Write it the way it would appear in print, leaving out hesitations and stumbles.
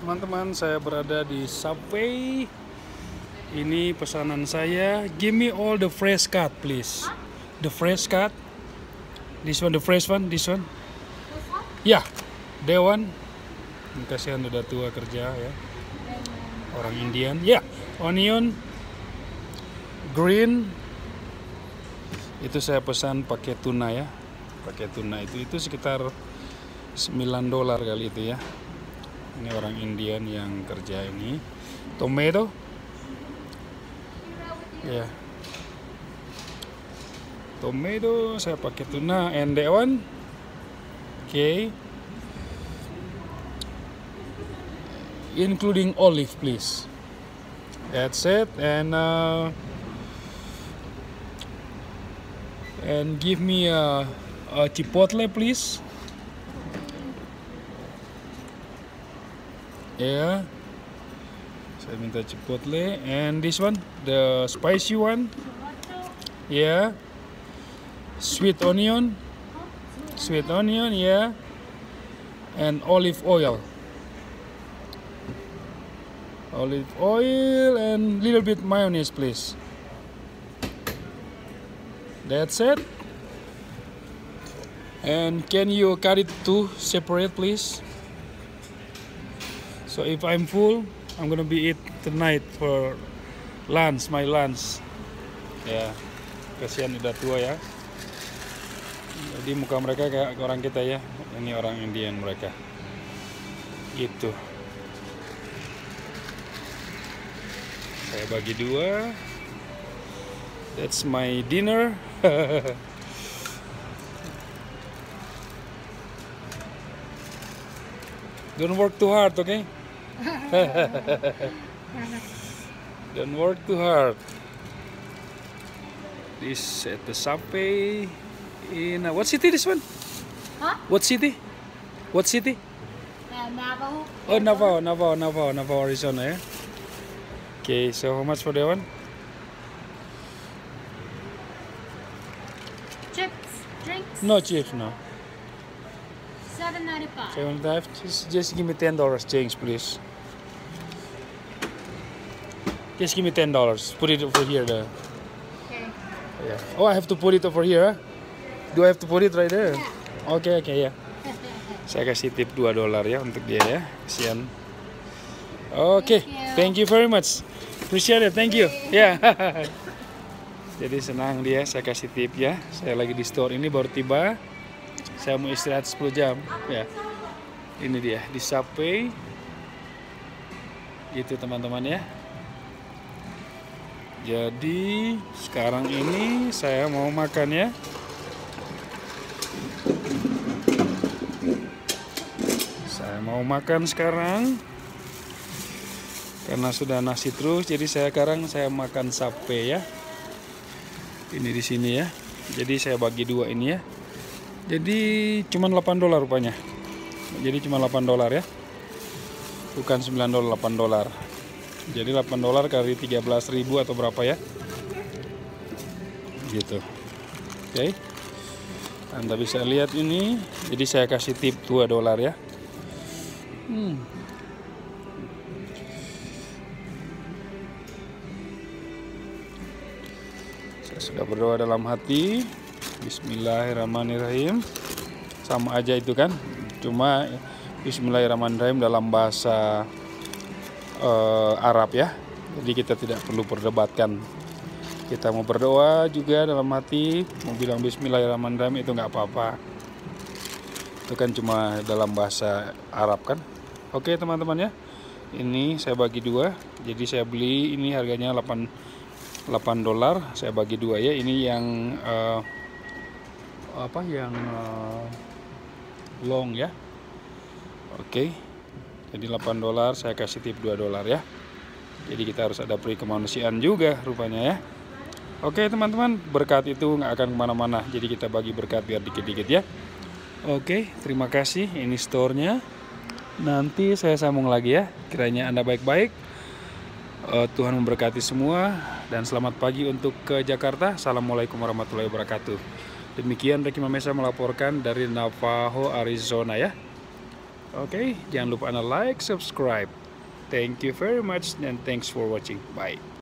teman-teman, saya berada di Subway. Ini pesanan saya. Give me all the fresh cut, please. The fresh cut. This one, the fresh one. This one. Ya, yeah, that one. Kasihan udah tua kerja ya. Orang Indian. Ya, yeah. Onion, green. Itu saya pesan pakai tuna ya. Pakai tuna itu sekitar $9 kali itu ya. Ini orang Indian yang kerja ini. Tomato. Ya. Yeah. Tomato saya pakai tuna and that one. Okay. Including olive please. That's it and give me a chipotle please. Ya, saya minta chipotle and this one, the spicy one. Ya, sweet onion, ya, and olive oil and little bit mayonnaise please. That's it. And can you cut it to separate please? So if I'm full, I'm gonna be eat tonight for lunch, my lunch. Ya, kasihan udah tua ya. Jadi muka mereka kayak orang kita ya. Ini orang Indian mereka. Gitu. Saya bagi dua. That's my dinner. Don't work too hard, okay? Don't work too hard. This at the Subway in what city? This one? Huh? What city? What city? Navajo. Oh, Navajo, Arizona. Yeah. Okay, so how much for that one? Chips, drinks. No chips, no. $7.95. Just give me $10 change, please. Just give me $10. Put it over here, there. Okay. Yeah. Oh, I have to put it over here. Huh? Do I have to put it right there? Yeah. Okay, ya. Saya kasih tip $2 ya untuk dia ya. Kasihan. Okay, thank you very much. Appreciate it, thank you. Ya. Yeah. Jadi senang dia, saya kasih tip ya. Saya lagi di store ini baru tiba. Saya mau istirahat 10 jam ya. Ini dia di Subway. Itu teman-teman ya. Jadi sekarang ini saya mau makan ya. Saya mau makan sekarang. Karena sudah nasi terus, jadi sekarang saya makan Subway ya. Ini di sini ya. Jadi saya bagi dua ini ya. Jadi cuma $8 rupanya. Jadi cuma $8 ya. Bukan $9, $8. Jadi $8 kali 13.000 atau berapa ya? Gitu. Oke. Anda bisa lihat ini. Jadi saya kasih tip $2 ya. Saya sudah berdoa dalam hati. Bismillahirrahmanirrahim. Sama aja itu kan, cuma Bismillahirrahmanirrahim dalam bahasa Arab ya. Jadi kita tidak perlu perdebatkan. Kita mau berdoa juga dalam hati, mau bilang Bismillahirrahmanirrahim itu nggak apa-apa. Itu kan cuma dalam bahasa Arab kan. Oke teman-teman ya. Ini saya bagi dua. Jadi saya beli ini harganya $8. Saya bagi dua ya. Ini yang long ya. Oke. Jadi $8 saya kasih tip $2 ya. Jadi kita harus ada peri kemanusiaan juga rupanya ya. Oke teman-teman, berkat itu nggak akan kemana-mana. Jadi kita bagi berkat biar dikit-dikit ya. Oke, terima kasih. Ini store-nya. Nanti saya sambung lagi ya. Kiranya Anda baik-baik. Tuhan memberkati semua. Dan selamat pagi untuk ke Jakarta. Assalamualaikum warahmatullahi wabarakatuh. Demikian Reky Mamesa melaporkan dari Navajo, Arizona ya. Oke, jangan lupa like, subscribe. Thank you very much and thanks for watching. Bye.